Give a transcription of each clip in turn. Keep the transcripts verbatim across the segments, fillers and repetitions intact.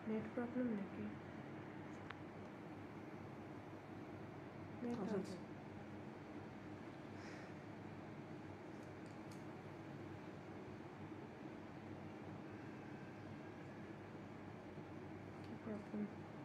Net problem নাকি? Net আছে। কি প্রবলেম?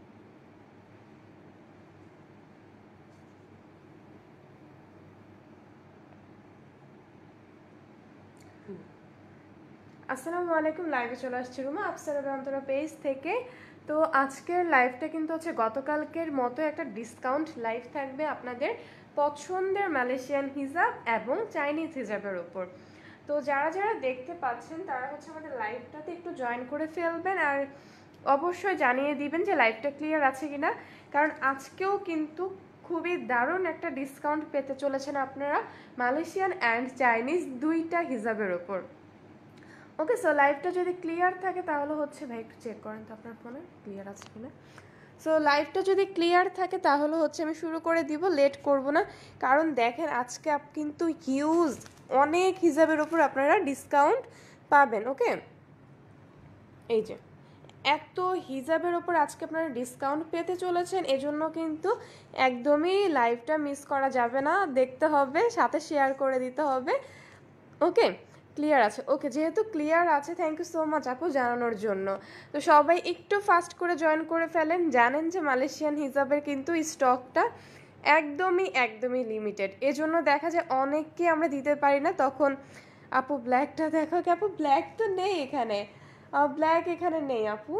আসসালামু আলাইকুম, লাইভে চলে আসছি রুমা আপসারা বান্তরা পেজ থেকে। তো আজকের লাইভটা কিন্তু হচ্ছে গতকালকের মতো একটা ডিসকাউন্ট লাইভ থাকবে আপনাদের পছন্দের মালয়েশিয়ান হিজাব এবং চাইনিজ হিজাবের উপর। তো যারা যারা দেখতে পাচ্ছেন তারা হচ্ছে আমাদের লাইভটাতে একটু জয়েন করে ফেলবেন, আর অবশ্যই জানিয়ে দিবেন যে লাইভটা ক্লিয়ার আছে কিনা, কারণ আজকেও কিন্তু খুবই দারুণ একটা ডিসকাউন্ট পেতে চলেছেন আপনারা মালয়েশিয়ান অ্যান্ড চাইনিজ দুইটা হিজাবের উপর। ওকে, সো লাইভটা যদি ক্লিয়ার থাকে তাহলে হচ্ছে ভাই একটু চেক করেন তো আপনার ফোনে ক্লিয়ার আছে কিনা। সো লাইভটা যদি ক্লিয়ার থাকে তাহলে হচ্ছে আমি শুরু করে দিব, লেট করব না, কারণ দেখেন আজকে কিন্তু হিউজ অনেক হিজাবের উপর আপনারা ডিসকাউন্ট পাবেন। ওকে, এই যে এত হিজাবের ওপর আজকে আপনারা ডিসকাউন্ট পেতে চলেছেন, এজন্য কিন্তু একদমই লাইভটা মিস করা যাবে না, দেখতে হবে, সাথে শেয়ার করে দিতে হবে। ওকে, ক্লিয়ার আছে? ওকে, যেহেতু ক্লিয়ার আছে, থ্যাংক ইউ সো মাচ আপু জানানোর জন্য। তো সবাই একটু ফাস্ট করে জয়েন করে ফেলেন। জানেন যে মালয়েশিয়ান হিজাবের কিন্তু স্টকটা একদমই একদমই লিমিটেড, এজন্য দেখা যায় অনেককে আমরা দিতে পারি না। তখন আপু ব্ল্যাকটা দেখো, কি আপু ব্ল্যাক তো নেই এখানে, ব্ল্যাক এখানে নেই আপু।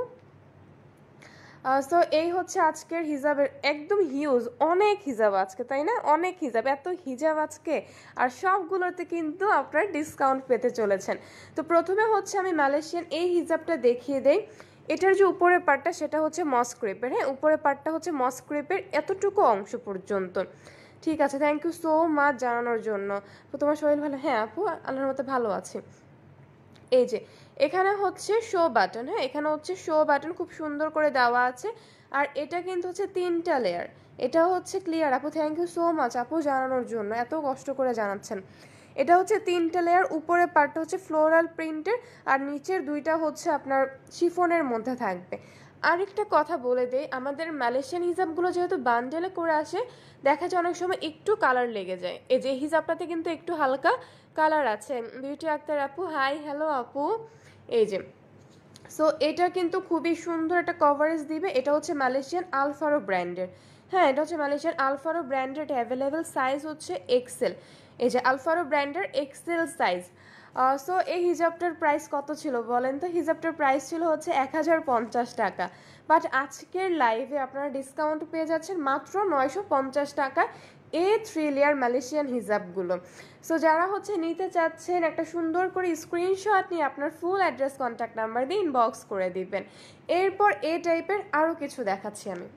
সো এই হচ্ছে আজকের হিজাবের একদম হিউজ অনেক হিজাব আজকে, তাই না? অনেক হিজাব, এত হিজাব আজকে, আর সবগুলোতে কিন্তু আপনারা ডিসকাউন্ট পেতে চলেছেন। তো প্রথমে হচ্ছে আমি মালয়েশিয়ান এই হিজাবটা দেখিয়ে দেই। এটার যে উপরের পার্টটা সেটা হচ্ছে মস্ক্রেপের, হ্যাঁ উপরের পার্টটা হচ্ছে মস্ক্রেপের এতটুকু অংশ পর্যন্ত। ঠিক আছে, থ্যাংক ইউ সো মাচ জানানোর জন্য। তো তোমার শরীর ভালো? হ্যাঁ আপু আল্লাহর মতে ভালো আছে। এই যে এখানে হচ্ছে শো বাটন, হ্যাঁ এখানে হচ্ছে শো বাটন খুব সুন্দর করে দেওয়া আছে, আর এটা কিন্তু হচ্ছে তিনটা লেয়ার। এটা হচ্ছে ক্লিয়ার আপু, থ্যাংক ইউ সো মাচ আপু জানানোর জন্য, এত কষ্ট করে জানাচ্ছেন। এটা হচ্ছে তিনটা লেয়ার, উপরের পার্টটা হচ্ছে ফ্লোরাল প্রিন্টের, আর নিচের দুইটা হচ্ছে আপনার শিফনের মধ্যে থাকবে। আরেকটা কথা বলে দেই, আমাদের মালয়েশিয়ান হিজাবগুলো যেহেতু বান্ডেলে করে আসে, দেখা যায় অনেক সময় একটু কালার লেগে যায়। এই যে হিজাবটাতে কিন্তু একটু হালকা কালার আছে। বিউটি আক্তার আপু হাই, হ্যালো আপু। এই যে সো এটা কিন্তু খুবই সুন্দর একটা কভারেজ দিবে। এটা হচ্ছে মালয়েশিয়ান আলফারো ব্র্যান্ডের, হ্যাঁ এটা হচ্ছে মালয়েশিয়ান আলফারো ব্র্যান্ডের, অ্যাভেলেবেল সাইজ হচ্ছে এক্সেল। এই যে আলফারো ব্র্যান্ডের এক্সেল সাইজ। সো এই হিজাবটার প্রাইস কত ছিল বলেন তো? হিজাবটার প্রাইস ছিল হচ্ছে এক হাজার পঞ্চাশ টাকা, বাট আজকের লাইভে আপনারা ডিসকাউন্ট পেয়ে যাচ্ছেন মাত্র নয়শো পঞ্চাশ টাকা এই থ্রি লেয়ার মালয়েশিয়ান হিজাবগুলো। সো যারা হচ্ছে নিতে চাচ্ছেন একটা সুন্দর করে স্ক্রিনশট নিয়ে আপনার ফুল অ্যাড্রেস কন্ট্যাক্ট নাম্বার দিয়ে ইনবক্স করে দিবেন। এরপর এই টাইপের আরও কিছু দেখাচ্ছি আমি।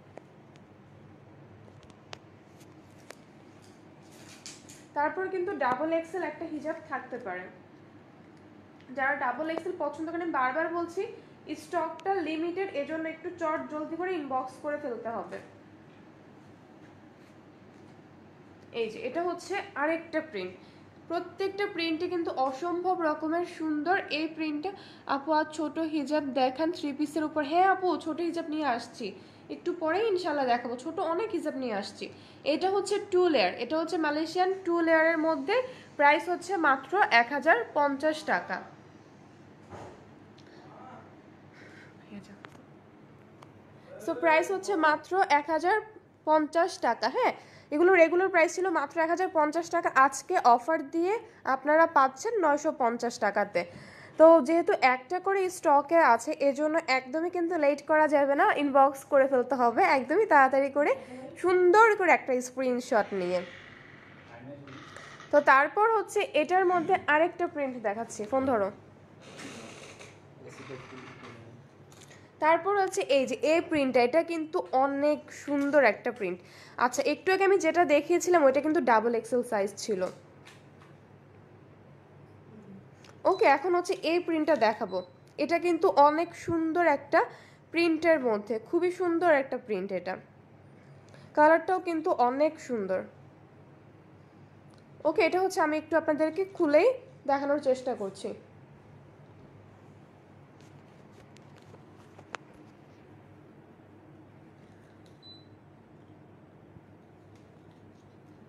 তারপর কিন্তু ডাবল এক্সেল একটা হিজাব থাকতে পারে, যারা ডাবল এক্সেল পছন্দ করেন, বারবার বলছি স্টকটা লিমিটেড, এজন্য একটু চট জলদি করে ইনবক্স করে ফেলতে হবে। এই যে এটা হচ্ছে আরেকটা প্রিন্ট, প্রত্যেকটা প্রিন্টে কিন্তু অসম্ভব রকমের সুন্দর। এই প্রিন্টটা আপু আর ছোট হিজাব দেখান থ্রি পিসের উপর। হ্যাঁ আপু ছোট হিজাব নিয়ে আসছি, একটু পরে ইনশাল্লাহ দেখাবো, ছোট অনেক হিজাব নিয়ে আসছি। এটা হচ্ছে টু লেয়ার, এটা হচ্ছে মালয়েশিয়ান টু লেয়ারের মধ্যে, প্রাইস হচ্ছে মাত্র এক হাজার পঞ্চাশ টাকা। সো প্রাইস হচ্ছে মাত্র এক হাজার পঞ্চাশ টাকা। হ্যাঁ এগুলো রেগুলার প্রাইস ছিল মাত্র এক হাজার পঞ্চাশ টাকা, আজকে অফার দিয়ে আপনারা পাচ্ছেন নয়শো পঞ্চাশ টাকাতে। তো যেহেতু একটা করে স্টকে আছে এজন্য একদমই কিন্তু লেট করা যাবে না, ইনবক্স করে ফেলতে হবে একদমই তাড়াতাড়ি করে সুন্দর করে একটা স্ক্রিনশট নিয়ে। তো তারপর হচ্ছে এটার মধ্যে আরেকটা প্রিন্ট দেখাচ্ছি, ফোন ধরো। তারপর হচ্ছে এই যে এই প্রিন্টটা, এটা কিন্তু অনেক সুন্দর একটা প্রিন্ট। আচ্ছা একটু আগে আমি যেটা দেখিয়েছিলাম ওইটা কিন্তু ডাবল এক্সেল সাইজ ছিল। ওকে, এখন হচ্ছে এই প্রিন্টটা দেখাবো। এটা কিন্তু অনেক সুন্দর একটা প্রিন্টের মধ্যে, খুবই সুন্দর একটা প্রিন্ট, এটা কালারটাও কিন্তু অনেক সুন্দর। ওকে, এটা হচ্ছে আমি একটু আপনাদেরকে খুলেই দেখানোর চেষ্টা করছি।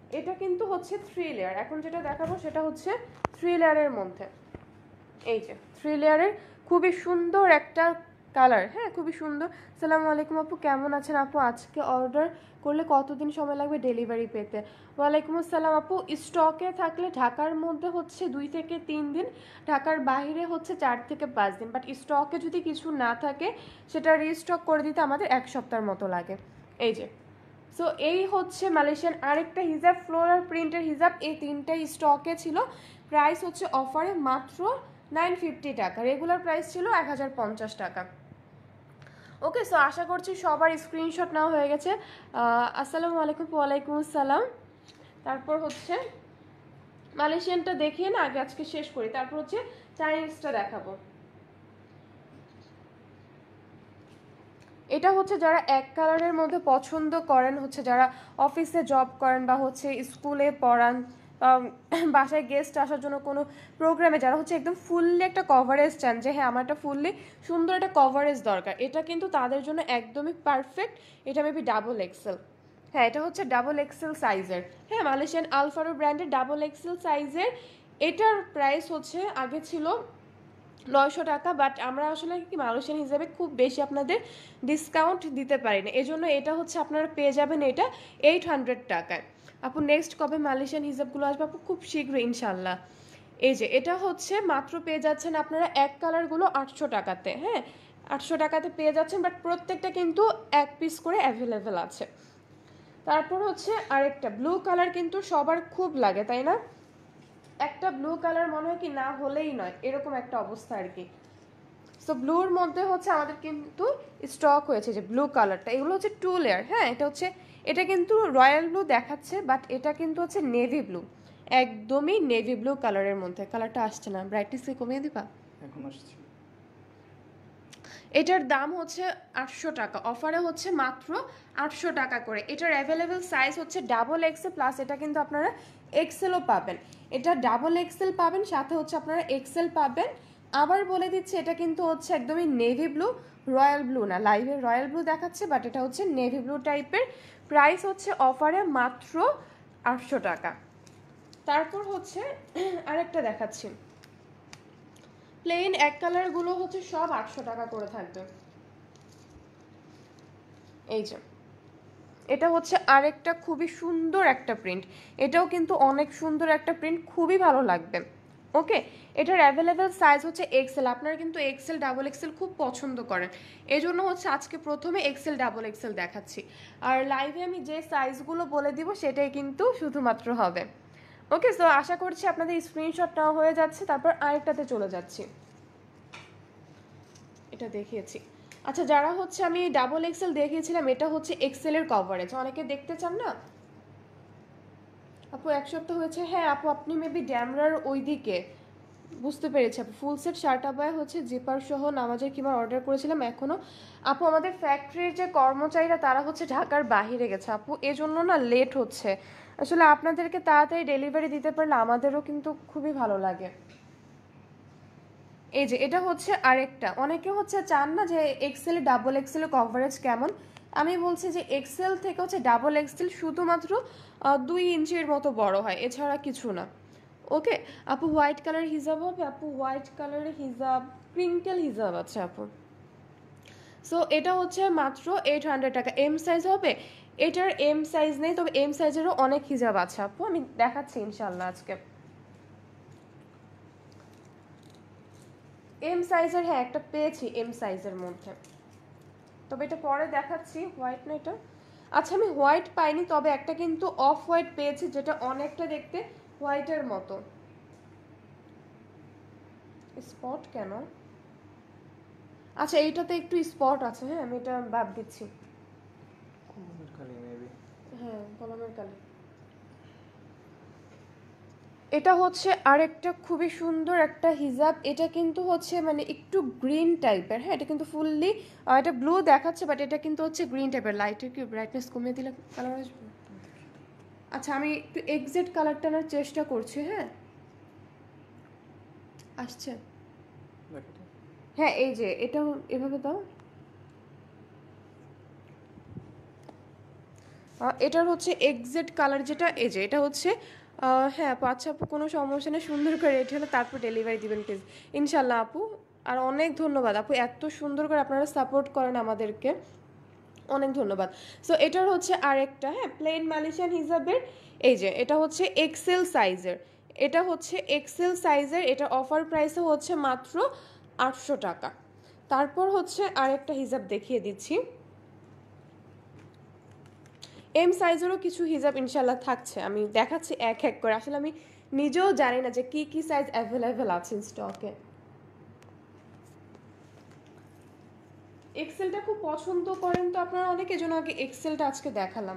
এটা কিন্তু হচ্ছে থ্রি লেয়ার, এখন যেটা দেখাবো সেটা হচ্ছে থ্রি লেয়ারের মধ্যে। এই যে থ্রি লেয়ারের খুবই সুন্দর একটা কালার, হ্যাঁ খুবই সুন্দর। সালামু আলাইকুম আপু, কেমন আছেন আপু? আজকে অর্ডার করলে কতদিন সময় লাগবে ডেলিভারি পেতে? ওয়ালাইকুম আসসালাম আপু, স্টকে থাকলে ঢাকার মধ্যে হচ্ছে দুই থেকে তিন দিন, ঢাকার বাইরে হচ্ছে চার থেকে পাঁচ দিন, বাট স্টকে যদি কিছু না থাকে সেটা রিস্টক করে দিতে আমাদের এক সপ্তাহের মতো লাগে। এই যে সো এই হচ্ছে মালয়েশিয়ান আরেকটা হিজাব, ফ্লোরাল প্রিন্টের হিজাব, এই তিনটাই স্টকে ছিল। প্রাইস হচ্ছে অফারে মাত্র নাইন ফিফটি টাকা, রেগুলার প্রাইস ছিল এক হাজার পঞ্চাশ টাকা। ওকে, সো আশা করছি সবার স্ক্রিনশট নেওয়া হয়ে গেছে। আসসালামু আলাইকুম। ওয়ালাইকুম আসসালাম। তারপর হচ্ছে মালয়েশিয়ানটা দেখিয়ে না আগে আজকে শেষ করি, তারপর হচ্ছে চাইনিজটা দেখাবো। এটা হচ্ছে যারা এক কালারের মধ্যে পছন্দ করেন, হচ্ছে যারা অফিসে জব করেন বা হচ্ছে স্কুলে পড়ান, বাসায় গেস্ট আসার জন্য কোনো প্রোগ্রামে যারা হচ্ছে একদম ফুললি একটা কভারেজ চান, যে হ্যাঁ আমার একটা ফুললি সুন্দর একটা কভারেজ দরকার, এটা কিন্তু তাদের জন্য একদমই পারফেক্ট। এটা মেবি ডাবল এক্সেল, হ্যাঁ এটা হচ্ছে ডাবল এক্সেল সাইজের, হ্যাঁ মালয়েশিয়ান আলফারো ব্র্যান্ডের ডাবল এক্সেল সাইজের। এটার প্রাইস হচ্ছে আগে ছিল নয়শো টাকা, বাট আমরা আসলে কি মালয়েশিয়ান হিসাবে খুব বেশি আপনাদের ডিসকাউন্ট দিতে পারি না, এজন্য এটা হচ্ছে আপনারা পেয়ে যাবেন এটা এইট হান্ড্রেড টাকায়। আপু নেক্সট কবে মালয়েশিয়ান হিসাবগুলো আসবে? আপু খুব শীঘ্রই ইনশাল্লাহ। এই যে এটা হচ্ছে মাত্র পেয়ে যাচ্ছেন আপনারা এক কালারগুলো আটশো টাকাতে, হ্যাঁ আটশো টাকাতে পেয়ে যাচ্ছেন, বাট প্রত্যেকটা কিন্তু এক পিস করে অ্যাভেলেবেল আছে। তারপর হচ্ছে আরেকটা ব্লু কালার, কিন্তু সবার খুব লাগে তাই না? একটা ব্লু কালার মনে হয় কি না হলেই নয়, এরকম একটা অবস্থা আর কি। সো ব্লুর মধ্যে হচ্ছে আমাদের কিন্তু স্টক হয়েছে যে ব্লু কালারটা, এগুলো হচ্ছে টু লেয়ার, হ্যাঁ এটা হচ্ছে, এটা কিন্তু রয়্যাল ব্লু দেখাচ্ছে, বাট এটা কিন্তু হচ্ছে নেভি ব্লু, একদমই নেভি ব্লু কালারের মধ্যে। কালারটা আসছে না, ব্রাইটনেস কমিয়ে দিবা? এখন আসছে। এটার দাম হচ্ছে আটশো টাকা, অফারে হচ্ছে মাত্র আটশো টাকা করে। এটার অ্যাভেলেবেল সাইজ হচ্ছে ডাবল এক্সেল প্লাস, এটা কিন্তু আপনারা এক্সেলও পাবেন, এটা ডাবল এক্সেল পাবেন, সাথে হচ্ছে আপনারা এক্সেল পাবেন। আবার বলে দিচ্ছি এটা কিন্তু হচ্ছে একদমই নেভি ব্লু, রয়্যাল ব্লু না, লাইভে রয়্যাল ব্লু দেখাচ্ছে, বাট এটা হচ্ছে নেভি ব্লু টাইপের। প্রাইস হচ্ছে অফারে মাত্র আটশো টাকা। তারপর হচ্ছে আরেকটা দেখাচ্ছি, প্লেন এক কালারগুলো হচ্ছে সব আটশো টাকা করে থাকবে। এই যে এটা হচ্ছে আরেকটা খুবই সুন্দর একটা প্রিন্ট, এটাও কিন্তু অনেক সুন্দর একটা প্রিন্ট, খুবই ভালো লাগবে। ওকে, এটার অ্যাভেলেবেল সাইজ হচ্ছে এক্সেল, আপনারা কিন্তু এক্সেল ডাবল এক্সেল খুব পছন্দ করেন, এই জন্য হচ্ছে আজকে প্রথমে এক্সেল ডাবল এক্সেল দেখাচ্ছি, আর লাইভে আমি যে সাইজগুলো বলে দিব সেটাই কিন্তু শুধুমাত্র হবে। ওকে, সো আশা করছি আপনাদের স্ক্রিনশট নেওয়া হয়ে যাচ্ছে। তারপর আরেকটাতে চলে যাচ্ছি, এটা দেখিয়েছি। আচ্ছা, যারা হচ্ছে আমি ডাবল এক্সেল দেখিয়েছিলাম, এটা হচ্ছে এক্সেলের কভারেজ, অনেকে দেখতে চান না আপু? এক সপ্তাহ হয়েছে, হ্যাঁ আপু আপনি মেবি ড্যামরার ওই দিকে, বুঝতে পেরেছি আপু। ফুল সেট শার্ট আবায়া হচ্ছে জিপার সহ নামাজের কিমার অর্ডার করেছিলাম এখনও। আপু আমাদের ফ্যাক্টরির যে কর্মচারীরা তারা হচ্ছে ঢাকার বাহিরে গেছে আপু, এজন্য না লেট হচ্ছে। আসলে আপনাদেরকে তাড়াতাড়ি ডেলিভারি দিতে পারলে আমাদেরও কিন্তু খুবই ভালো লাগে। এই যে এটা হচ্ছে আরেকটা, অনেকে হচ্ছে চান না যে এক্সেল ডাবল এক্সেল কভারেজ কেমন, আমি বলছি যে এক্সেল থেকে হচ্ছে ডাবল এক্সেল শুধুমাত্র দুই ইঞ্চির মতো বড় হয়, এছাড়া কিছু না। ওকে আপু, হোয়াইট কালার হিজাব হবে? আপু হোয়াইট কালারের হিজাব, ক্রিঙ্কেল হিজাব আছে আপু। সো এটা হচ্ছে মাত্র এইট হান্ড্রেড টাকা। এম সাইজ হবে? এটার এম সাইজ নেই, তবে এম সাইজেরও অনেক হিজাব আছে আপু, আমি দেখাচ্ছি ইনশাল্লাহ আজকে। এম সাইজের, হ্যাঁ একটা পেয়েছি এম সাইজের মধ্যে, তবে এটা পরে দেখাচ্ছি। হোয়াইট না এটা? আচ্ছা আমি হোয়াইট পাইনি, তবে একটা কিন্তু অফ হোয়াইট পেয়েছি যেটা অনেকটা দেখতে হোয়াইটের মতো। স্পট কেন? আচ্ছা এইটাতে একটু স্পট আছে, হ্যাঁ আমি এটা বাদ দিচ্ছি। হ্যাঁ কলমের কালি। এটা হচ্ছে আরেকটা খুবই সুন্দর একটা হিজাব, এটা কিন্তু হচ্ছে মানে একটু গ্রিন টাইপের, হ্যাঁ এটা কিন্তু ফুললি, এটা ব্লু দেখাচ্ছে বাট এটা কিন্তু হচ্ছে গ্রিন টাইপের। লাইটের কি ব্রাইটনেস কমিয়ে দিলে কালার আসবে? আচ্ছা আমি একটু এক্সাক্ট কালারটা আনার চেষ্টা করছি, হ্যাঁ আসছে, হ্যাঁ এই যে এটা এভাবে দাও। এটার হচ্ছে এক্সাক্ট কালার যেটা, এই যে এটা হচ্ছে হ্যাঁ আপু, আচ্ছা আপু কোনো সমস্যা নেই, সুন্দর করে রেট হলে তারপর ডেলিভারি দিবেন প্লিজ ইনশাল্লাহ আপু। আর অনেক ধন্যবাদ আপু, এত সুন্দর করে আপনারা সাপোর্ট করেন আমাদেরকে, অনেক ধন্যবাদ। সো এটার হচ্ছে আরেকটা, হ্যাঁ প্লেন মালয়েশিয়ান হিজাবের, এই যে এটা হচ্ছে এক্সেল সাইজের, এটা হচ্ছে এক্সেল সাইজের, এটা অফার প্রাইসে হচ্ছে মাত্র আটশো টাকা। তারপর হচ্ছে আরেকটা হিজাব দেখিয়ে দিচ্ছি, এম সাইজেরও কিছু হিজাব ইনশাল্লাহ থাকছে, আমি দেখাচ্ছি এক এক করে, আসলে আমি নিজেও জানি না যে কি কি সাইজ অ্যাভেলেবেল আছে স্টকে। এক্সেলটা খুব পছন্দ করেন তো আপনারা অনেকে, জন্য আগে এক্সেলটা আজকে দেখালাম।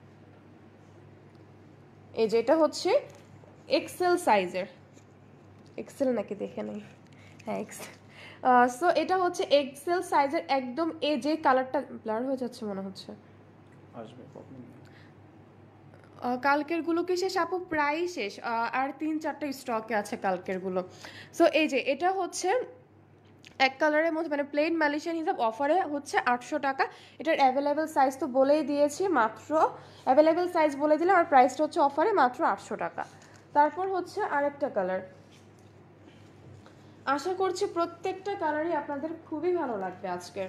এই যে এটা হচ্ছে এক্সেল সাইজের, এক্সেল নাকি দেখে নেই, হ্যাঁ এক্সেল। সো এটা হচ্ছে এক্সেল সাইজের, একদম এই যে কালারটা ব্লার হয়ে যাচ্ছে মনে হচ্ছে, আসবে প্রবলেম নেই। কালকের গুলো কি শেষ আপু? প্রায় শেষ, আর তিন চারটা স্টকে আছে কালকের গুলো। সো এই যে এটা হচ্ছে এক কালারের মধ্যে, মানে প্লেন মালয়েশিয়ান হিসাব অফারে হচ্ছে আটশো টাকা। এটার অ্যাভেলেবেল সাইজ তো বলেই দিয়েছি, মাত্র অ্যাভেলেবেল সাইজ বলে দিলাম, আর প্রাইসটা হচ্ছে অফারে মাত্র আটশো টাকা। তারপর হচ্ছে আরেকটা কালার, আশা করছি প্রত্যেকটা কালারই আপনাদের খুবই ভালো লাগবে আজকে।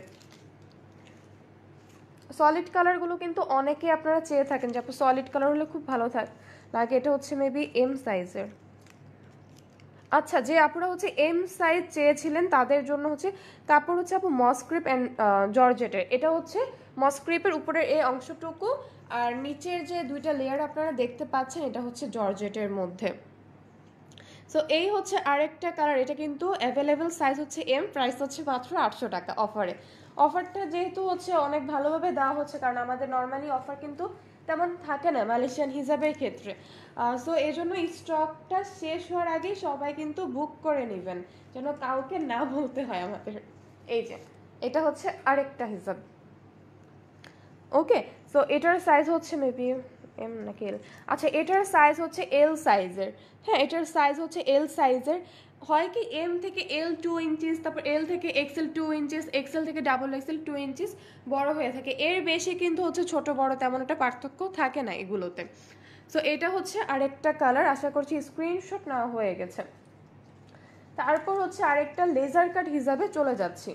সলিড কালারগুলো কিন্তু অনেকে আপনারা চেয়ে থাকেন যে আপু সলিড কালার হলে খুব ভালো থাক লাগে, এটা হচ্ছে মেবি এম সাইজের। আচ্ছা, যে আপনারা হচ্ছে এম সাইজ চেয়েছিলেন তাদের জন্য হচ্ছে কাপড় হচ্ছে আপু মসক্রিপ অ্যান্ড জর্জেটের, এটা হচ্ছে মসক্রিপের উপরের এই অংশটুকু, আর নিচের যে দুইটা লেয়ার আপনারা দেখতে পাচ্ছেন এটা হচ্ছে জর্জেটের মধ্যে। সো এই হচ্ছে আরেকটা কালার, এটা কিন্তু অ্যাভেলেবেল সাইজ হচ্ছে এম, প্রাইস হচ্ছে মাত্র আটশো টাকা অফারে। অফারটা যেহেতু হচ্ছে অনেক ভালোভাবে দেওয়া হচ্ছে, কারণ আমাদের নর্মালি অফার কিন্তু তেমন থাকে না মালয়েশিয়ান হিজাবের ক্ষেত্রে। সো এই জন্য স্টকটা শেষ হওয়ার আগেই সবাই কিন্তু বুক করে নেবেন, যেন কাউকে না বলতে হয় আমাদের। এই যে এটা হচ্ছে আরেকটা হিজাব, ওকে। সো এটার সাইজ হচ্ছে মেবি এম নাকি এল, আচ্ছা এটার সাইজ হচ্ছে এল সাইজের, হ্যাঁ এটার সাইজ হচ্ছে এল সাইজের। হয় কি এম থেকে এল টু ইঞ্চিস, তারপর এল থেকে এক্সেল টু ইঞ্চিস, এক্সেল থেকে ডাবল এক্সেল টু ইঞ্চিস বড় হয়ে থাকে, এর বেশি কিন্তু হচ্ছে ছোট বড় তেমন একটা পার্থক্য থাকে না এগুলোতে। সো এটা হচ্ছে আরেকটা কালার, আশা করছি স্ক্রিনশট নেওয়া হয়ে গেছে। তারপর হচ্ছে আরেকটা লেজার কাট হিসাবে চলে যাচ্ছি,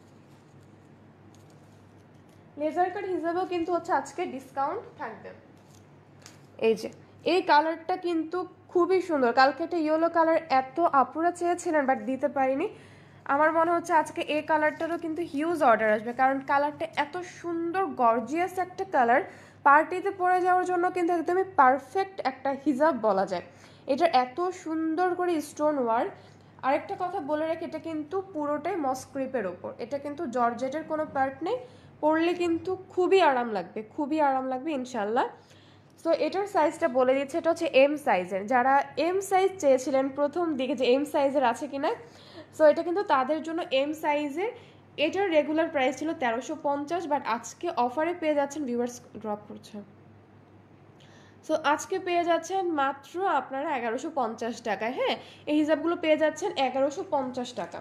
লেজার কাট হিসাবেও কিন্তু হচ্ছে আজকে ডিসকাউন্ট থাকবে। এই যে এই কালারটা কিন্তু খুবই সুন্দর, কালকে একটা ইয়েলো কালার এত আপুরা চেয়েছিলেন বাট দিতে পারিনি, আমার মনে হচ্ছে আজকে এই কালারটারও কিন্তু হিউজ অর্ডার আসবে, কারণ কালারটা এত সুন্দর গর্জিয়াস একটা কালার, পার্টিতে পরে যাওয়ার জন্য কিন্তু একদমই পারফেক্ট একটা হিজাব বলা যায়। এটা এত সুন্দর করে স্টোন ওয়ার্ক, আরেকটা কথা বলে রাখি, এটা কিন্তু পুরোটাই মসক্রিপের ওপর, এটা কিন্তু জর্জেটের কোনো পার্ট নেই, পরলে কিন্তু খুবই আরাম লাগবে, খুবই আরাম লাগবে ইনশাল্লাহ। সো এটার সাইজটা বলে দিচ্ছে, এটা হচ্ছে এম সাইজের, যারা এম সাইজ চেয়েছিলেন প্রথম দিকে যে এম সাইজের আছে কিনা, সো এটা কিন্তু তাদের জন্য এম সাইজের। এটার রেগুলার প্রাইস ছিল তেরোশো পঞ্চাশ, বাট আজকে অফারে পেয়ে যাচ্ছেন, ভিউয়ার্স ড্রপ করছে, সো আজকে পেয়ে যাচ্ছেন মাত্র আপনারা এগারোশো পঞ্চাশ টাকায়, হ্যাঁ এই হিসাবগুলো পেয়ে যাচ্ছেন এগারোশো পঞ্চাশ টাকা।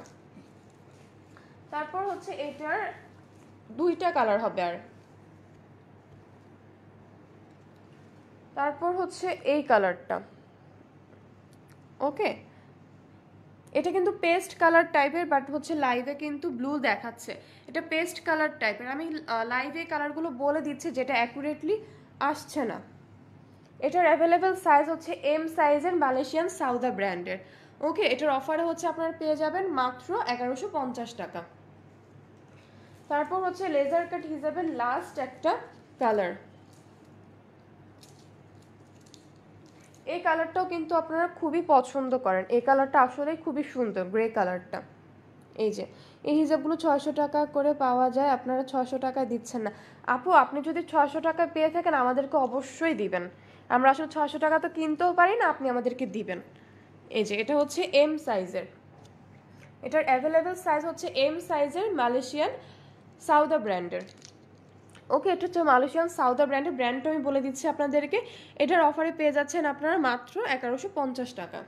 তারপর হচ্ছে এটার দুইটা কালার হবে, আর তারপর হচ্ছে এই কালারটা, ওকে এটা কিন্তু পেস্ট কালার টাইপের, বাট হচ্ছে লাইভে কিন্তু ব্লু দেখাচ্ছে, এটা পেস্ট কালার টাইপের, আমি লাইভে কালারগুলো বলে দিচ্ছি যেটা অ্যাকুরেটলি আসছে না। এটার অ্যাভেলেবেল সাইজ হচ্ছে এম সাইজের, মালয়েশিয়ান সাউদা ব্র্যান্ডের, ওকে এটার অফারে হচ্ছে আপনারা পেয়ে যাবেন মাত্র এগারোশো পঞ্চাশ টাকা। তারপর হচ্ছে লেজার কাট হিসাবে লাস্ট একটা কালার, এই কালারটাও কিন্তু আপনারা খুবই পছন্দ করেন, এই কালারটা আসলেই খুবই সুন্দর, গ্রে কালারটা। এই যে এই হিজাবগুলো ছয়শো টাকা করে পাওয়া যায়, আপনারা ছয়শো টাকায় দিচ্ছেন না আপু, আপনি যদি ছয়শো টাকা পেয়ে থাকেন আমাদেরকে অবশ্যই দিবেন, আমরা আসলে ছয়শো টাকা তো কিনতেও পারি না, আপনি আমাদেরকে দিবেন। এই যে এটা হচ্ছে এম সাইজের, এটার অ্যাভেলেবেল সাইজ হচ্ছে এম সাইজের, মালয়েশিয়ান সাউদা ব্র্যান্ডের, ওকে এটা হচ্ছে মালয়েশিয়ান সাউদা ব্র্যান্ডের, ব্র্যান্ডটা আমি বলে দিচ্ছি আপনাদেরকে। এটার অফারে পেয়ে যাচ্ছেন আপনারা মাত্র এগারোশো পঞ্চাশ টাকা।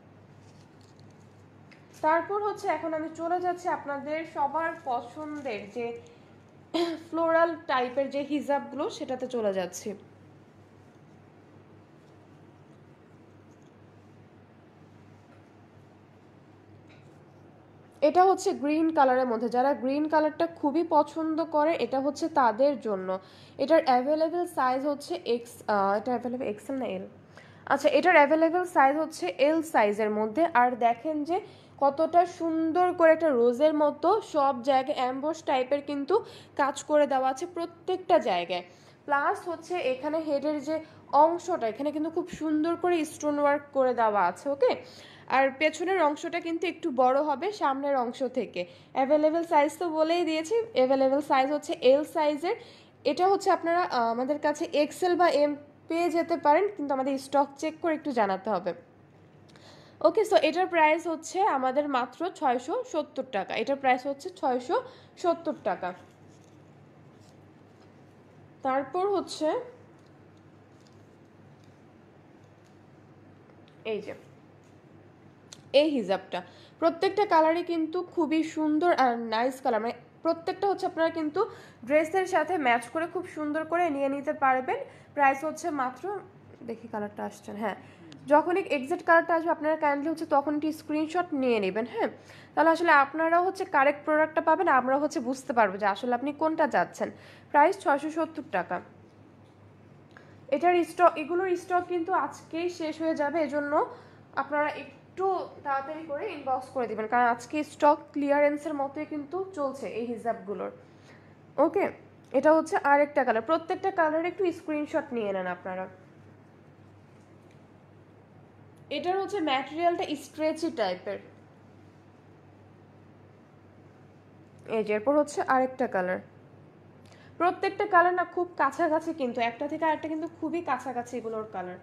তারপর হচ্ছে এখন আমি চলে যাচ্ছি আপনাদের সবার পছন্দের যে ফ্লোরাল টাইপের যে হিজাবগুলো সেটাতে চলে যাচ্ছি। এটা হচ্ছে গ্রিন কালারের মধ্যে, যারা গ্রিন কালারটা খুবই পছন্দ করে এটা হচ্ছে তাদের জন্য। এটার অ্যাভেলেবেল সাইজ হচ্ছে এক্স, এটা অ্যাভেলেবেল এক্সেল না এল, আচ্ছা এটার অ্যাভেলেবেল সাইজ হচ্ছে এল সাইজের মধ্যে। আর দেখেন যে কতটা সুন্দর করে একটা রোজের মতো সব জায়গায় অ্যাম্বোস টাইপের কিন্তু কাজ করে দেওয়া আছে প্রত্যেকটা জায়গায়। প্লাস হচ্ছে এখানে হেডের যে অংশটা এখানে কিন্তু খুব সুন্দর করে স্টোন ওয়ার্ক করে দেওয়া আছে। ওকে, আর পেছনের অংশটা কিন্তু একটু বড় হবে সামনের অংশ থেকে। অ্যাভেলেবেল সাইজ তো বলেই দিয়েছি, অ্যাভেলেবেল সাইজ হচ্ছে এল সাইজের। এটা হচ্ছে আপনারা আমাদের কাছে এক্সেল বা এম পেয়ে যেতে পারেন, কিন্তু আমাদের স্টক চেক করে একটু জানাতে হবে। ওকে, সো এটার প্রাইস হচ্ছে আমাদের মাত্র ছয়শো সত্তর টাকা। এটার প্রাইস হচ্ছে ছয়শো সত্তর টাকা। তারপর হচ্ছে এই যে এই হিজাবটা, প্রত্যেকটা কালারই কিন্তু খুবই সুন্দর আর নাইস কালার, মানে প্রত্যেকটা হচ্ছে আপনারা কিন্তু ড্রেসের সাথে ম্যাচ করে খুব সুন্দর করে নিয়ে নিতে পারবেন। প্রাইস হচ্ছে মাত্র, দেখি কালারটা আসছেন, হ্যাঁ যখনই এক্সাক্ট কালারটা আসবে আপনারা কাইন্ডলি হচ্ছে তখন একটি স্ক্রিনশট নিয়ে নেবেন। হ্যাঁ, তাহলে আসলে আপনারাও হচ্ছে কারেক্ট প্রোডাক্টটা পাবেন, আমরা হচ্ছে বুঝতে পারবো যে আসলে আপনি কোনটা যাচ্ছেন। প্রাইস ছয়শো সত্তর টাকা। এটার স্টক, এগুলোর স্টক কিন্তু আজকেই শেষ হয়ে যাবে, এজন্য আপনারা একটু তাড়াতাড়ি করে ইনবক্স করে দিবেন, কারণ আজকে স্টক ক্লিয়ারেন্সের মতোই কিন্তু চলছে এই হিজাবগুলোর। ওকে, এটা হচ্ছে আরেকটা কালার, প্রত্যেকটা কালার একটু স্ক্রিনশট নিয়ে নেন আপনারা। এটার হচ্ছে ম্যাটেরিয়ালটা স্ট্রেচি টাইপের। এই যে এরপর হচ্ছে আরেকটা কালার, প্রত্যেকটা কালার না খুব কাছাকাছি, কিন্তু একটা থেকে আরেকটা কিন্তু খুবই কাছাকাছি এগুলোর কালার।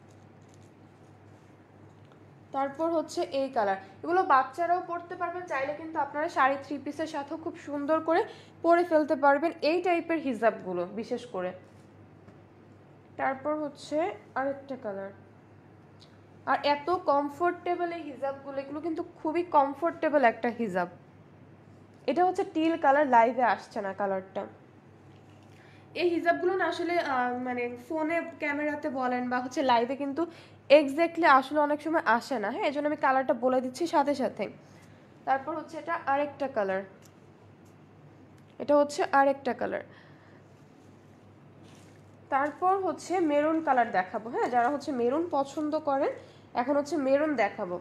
তারপর হচ্ছে এই কালার, এগুলো বাচ্চারাও পরতে পারবেন, চাইলে কিন্তু আপনারা শাড়ি থ্রি পিসের সাথেও খুব সুন্দর করে পরে ফেলতে পারবেন এই টাইপের হিজাবগুলো বিশেষ করে। তারপর হচ্ছে আরেকটা কালার, আর এত কমফোর্টেবল এই হিজাবগুলো, এগুলো কিন্তু খুবই কমফোর্টেবল একটা হিজাব। এটা হচ্ছে টিল কালার, লাইভে আসছে না কালারটা। এই হিজাবগুলো না আসলে মানে ফোনে ক্যামেরাতে বলেন বা হচ্ছে লাইভে কিন্তু এক্স্যাক্টলি আসলে অনেক সময় আসে না। হ্যাঁ, এই জন্য আমি কালারটা বলে দিচ্ছি সাথে সাথে। তারপর হচ্ছে এটা আরেকটা কালার, এটা হচ্ছে আরেকটা কালার। তারপর হচ্ছে মেরুন কালার দেখাবো। হ্যাঁ, যারা হচ্ছে মেরুন পছন্দ করেন এখন হচ্ছে মেরুন দেখাবো।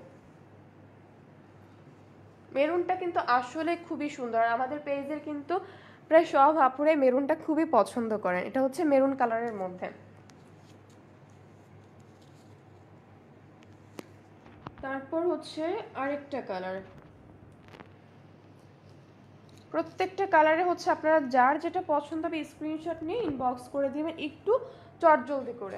মেরুনটা কিন্তু আসলে খুবই সুন্দর, আমাদের পেজের কিন্তু প্রায় সব আপুরে মেরুনটা খুবই পছন্দ করেন। এটা হচ্ছে মেরুন কালারের মধ্যে। তারপর হচ্ছে আরেকটা কালার, প্রত্যেকটা কালারে হচ্ছে আপনারা যার যেটা পছন্দ হবে স্ক্রিনশট নিয়ে ইনবক্স করে দিবেন একটু চটজলদি করে।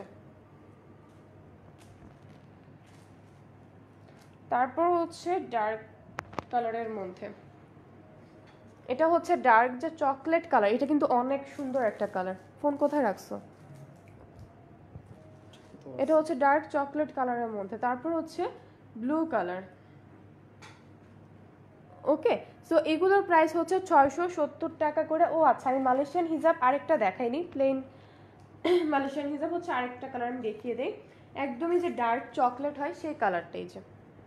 তারপর হচ্ছে ডার্ক কালারের মধ্যে, এটা হচ্ছে ডার্ক যে চকলেট কালার, এটা কিন্তু অনেক সুন্দর একটা কালার। ফোন কোথায় রাখছো? এটা হচ্ছে ডার্ক চকলেট কালারের মধ্যে। তারপর হচ্ছে ব্লু কালার। ওকে, সো এগুলোর প্রাইস হচ্ছে ছয়শো সত্তর টাকা করে। ও আচ্ছা, আমি মালয়েশিয়ান হিজাব আরেকটা দেখাইনি, প্লেন মালয়েশিয়ান হিজাব হচ্ছে আরেকটা কালার আমি দেখিয়ে দিই, একদমই যে ডার্ক চকলেট হয় সেই কালারটাই যে।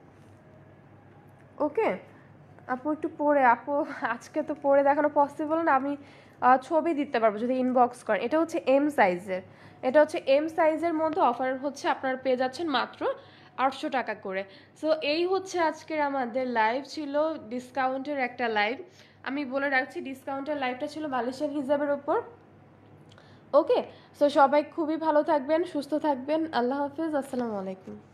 ওকে আপু একটু পরে, আপু আজকে তো পরে দেখানো পসিবল না, আমি ছবি দিতে পারবো যদি ইনবক্স করেন। এটা হচ্ছে এম সাইজের, এটা হচ্ছে এম সাইজের মধ্যে অফার হচ্ছে আপনারা পেয়ে যাচ্ছেন মাত্র আটশো টাকা করে। সো এই হচ্ছে আজকের আমাদের লাইভ, ছিল ডিসকাউন্টের একটা লাইভ। আমি বলে রাখছি ডিসকাউন্টের লাইভটা ছিল মালয়েশিয়ান হিজাবের ওপর। ওকে, সো সবাই খুবই ভালো থাকবেন, সুস্থ থাকবেন, আল্লাহ হাফিজ, আসসালামু আলাইকুম।